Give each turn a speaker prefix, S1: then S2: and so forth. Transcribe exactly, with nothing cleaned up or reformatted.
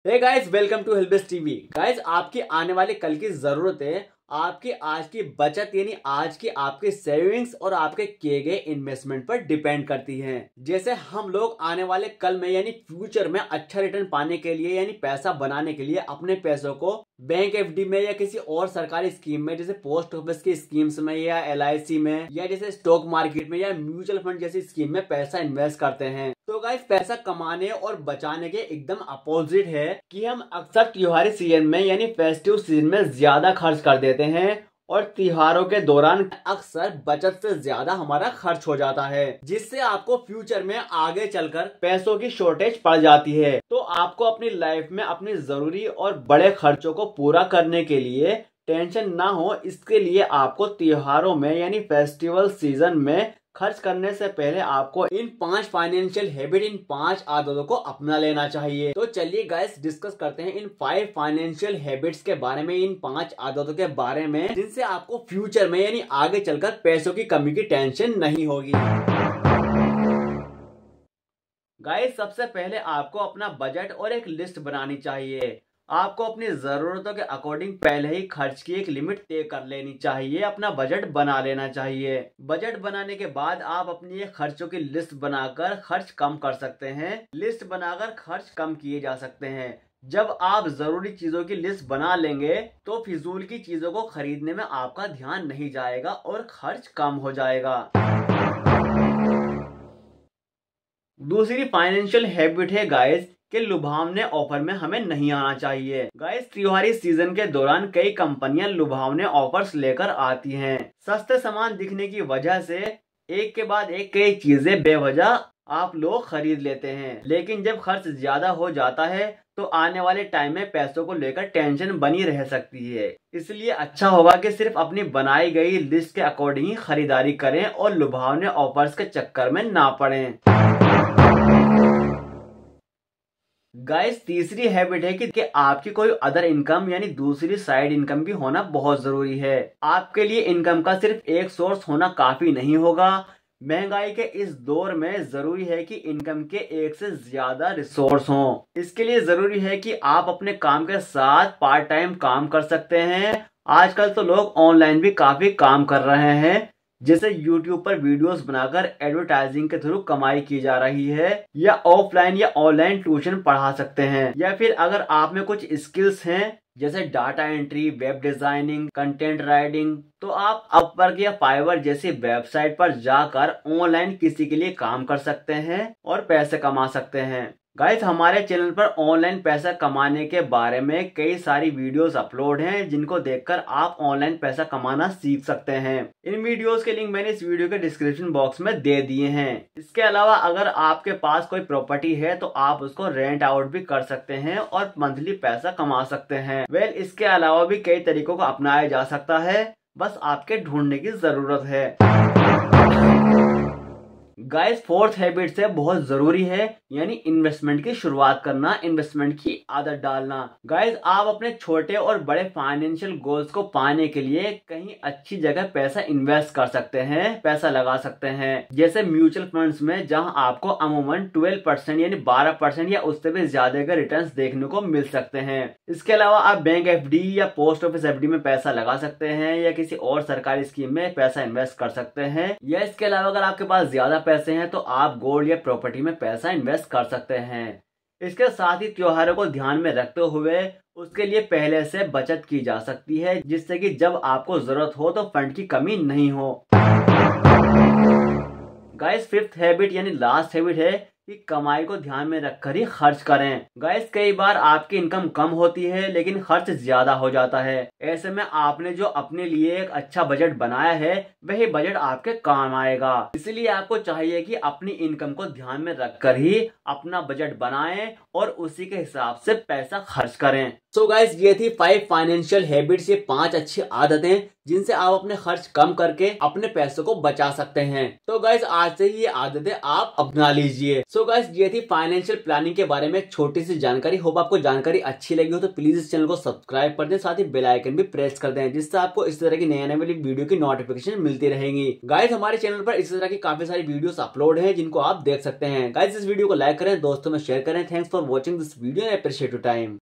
S1: Hey guys, welcome to हेल्पेस TV. Guys, आपकी आने वाले कल की जरूरतें आपकी आज की बचत यानी आज की आपके सेविंग्स और आपके किए गए इन्वेस्टमेंट पर डिपेंड करती हैं। जैसे हम लोग आने वाले कल में यानी फ्यूचर में अच्छा रिटर्न पाने के लिए यानी पैसा बनाने के लिए अपने पैसों को बैंक एफडी में या किसी और सरकारी स्कीम में जैसे पोस्ट ऑफिस की स्कीम्स में या एल आई सी में या जैसे स्टॉक मार्केट में या म्यूचुअल फंड जैसी स्कीम में पैसा इन्वेस्ट करते हैं। तो गाइस, पैसा कमाने और बचाने के एकदम अपोजिट है कि हम अक्सर त्योहारी सीजन में यानी फेस्टिव सीजन में ज्यादा खर्च कर देते हैं और त्योहारों के दौरान अक्सर बचत से ज्यादा हमारा खर्च हो जाता है, जिससे आपको फ्यूचर में आगे चलकर पैसों की शॉर्टेज पड़ जाती है। तो आपको अपनी लाइफ में अपनी जरूरी और बड़े खर्चों को पूरा करने के लिए टेंशन ना हो, इसके लिए आपको त्योहारों में यानी फेस्टिवल सीजन में खर्च करने से पहले आपको इन पांच फाइनेंशियल हैबिट, इन पांच आदतों को अपना लेना चाहिए। तो चलिए गाइस, डिस्कस करते हैं इन फाइव फाइनेंशियल हैबिट्स के बारे में, इन पांच आदतों के बारे में जिनसे आपको फ्यूचर में यानी आगे चलकर पैसों की कमी की टेंशन नहीं होगी। गाइस, सबसे पहले आपको अपना बजट और एक लिस्ट बनानी चाहिए। आपको अपनी जरूरतों के अकॉर्डिंग पहले ही खर्च की एक लिमिट तय कर लेनी चाहिए, अपना बजट बना लेना चाहिए। बजट बनाने के बाद आप अपनी खर्चों की लिस्ट बनाकर खर्च कम कर सकते हैं। लिस्ट बनाकर खर्च कम किए जा सकते हैं। जब आप जरूरी चीजों की लिस्ट बना लेंगे तो फिजूल की चीजों को खरीदने में आपका ध्यान नहीं जाएगा और खर्च कम हो जाएगा। दूसरी फाइनेंशियल हैबिट है गाइस कि लुभावने ऑफर में हमें नहीं आना चाहिए। गाइस, त्योहारी सीजन के दौरान कई कंपनियां लुभावने ऑफर्स लेकर आती हैं। सस्ते सामान दिखने की वजह से एक के बाद एक कई चीजें बेवजह आप लोग खरीद लेते हैं, लेकिन जब खर्च ज्यादा हो जाता है तो आने वाले टाइम में पैसों को लेकर टेंशन बनी रह सकती है। इसलिए अच्छा होगा कि सिर्फ अपनी बनाई गई लिस्ट के अकॉर्डिंग ही खरीदारी करें और लुभावने ऑफर्स के चक्कर में ना पड़ें। गाइस, तीसरी हैबिट है कि, कि आपकी कोई अदर इनकम यानी दूसरी साइड इनकम भी होना बहुत जरूरी है। आपके लिए इनकम का सिर्फ एक सोर्स होना काफी नहीं होगा। महंगाई के इस दौर में जरूरी है कि इनकम के एक से ज्यादा रिसोर्स हों। इसके लिए जरूरी है कि आप अपने काम के साथ पार्ट टाइम काम कर सकते हैं। आजकल तो लोग ऑनलाइन भी काफी काम कर रहे हैं, जैसे यूट्यूब पर वीडियोस बनाकर एडवर्टाइजिंग के थ्रू कमाई की जा रही है, या ऑफलाइन या ऑनलाइन ट्यूशन पढ़ा सकते हैं। या फिर अगर आप में कुछ स्किल्स हैं जैसे data entry, web designing, content writing, तो आप अपवर्क या फाइवर जैसी वेबसाइट पर जाकर ऑनलाइन किसी के लिए काम कर सकते हैं और पैसे कमा सकते हैं। गाइस, हमारे चैनल पर ऑनलाइन पैसा कमाने के बारे में कई सारी वीडियोस अपलोड हैं, जिनको देखकर आप ऑनलाइन पैसा कमाना सीख सकते हैं। इन वीडियोस के लिंक मैंने इस वीडियो के डिस्क्रिप्शन बॉक्स में दे दिए हैं। इसके अलावा अगर आपके पास कोई प्रॉपर्टी है तो आप उसको रेंट आउट भी कर सकते हैं और मंथली पैसा कमा सकते हैं। वेल, इसके अलावा भी कई तरीकों को अपनाया जा सकता है, बस आपके ढूंढने की जरूरत है। गाइस, फोर्थ हैबिट से बहुत जरूरी है यानी इन्वेस्टमेंट की शुरुआत करना, इन्वेस्टमेंट की आदत डालना। गाइस, आप अपने छोटे और बड़े फाइनेंशियल गोल्स को पाने के लिए कहीं अच्छी जगह पैसा इन्वेस्ट कर सकते हैं, पैसा लगा सकते हैं। जैसे म्यूचुअल फंड्स में, जहां आपको अमूमन ट्वेल्व परसेंट यानी बारह परसेंट या उससे भी ज्यादा के रिटर्न्स देखने को मिल सकते हैं। इसके अलावा आप बैंक एफडी या पोस्ट ऑफिस एफडी में पैसा लगा सकते हैं या किसी और सरकारी स्कीम में पैसा इन्वेस्ट कर सकते हैं। या इसके अलावा अगर आपके पास ज्यादा पैसे हैं तो आप गोल्ड या प्रॉपर्टी में पैसा इन्वेस्ट कर सकते हैं। इसके साथ ही त्योहारों को ध्यान में रखते हुए उसके लिए पहले से बचत की जा सकती है, जिससे कि जब आपको जरूरत हो तो फंड की कमी नहीं हो। गाइस, फिफ्थ हैबिट यानी लास्ट हैबिट है कि कमाई को ध्यान में रखकर ही खर्च करें। गाइस, कई बार आपकी इनकम कम होती है लेकिन खर्च ज्यादा हो जाता है। ऐसे में आपने जो अपने लिए एक अच्छा बजट बनाया है वही बजट आपके काम आएगा। इसलिए आपको चाहिए कि अपनी इनकम को ध्यान में रखकर ही अपना बजट बनाएं और उसी के हिसाब से पैसा खर्च करें। सो गाइस, ये थी फाइव फाइनेंशियल हैबिट्स, ये पांच अच्छी आदतें जिनसे आप अपने खर्च कम करके अपने पैसों को बचा सकते हैं। तो गाइस, आज से ही ये आदतें आप अपना लीजिए। सो गाइस, ये थी फाइनेंशियल प्लानिंग के बारे में छोटी सी जानकारी। होप आपको जानकारी अच्छी लगी हो तो प्लीज इस चैनल को सब्सक्राइब कर दें, साथ ही बेल आइकन भी प्रेस कर दें, जिससे आपको इस तरह की नए नए वाली वीडियो की नोटिफिकेशन मिलती रहेंगी। गाइस, हमारे चैनल पर इस तरह की काफी सारी वीडियोस अपलोड हैं जिनको आप देख सकते हैं। गाइस, इस वीडियो को लाइक करें, दोस्तों में शेयर करें। Thanks for for watching this video and appreciate your time.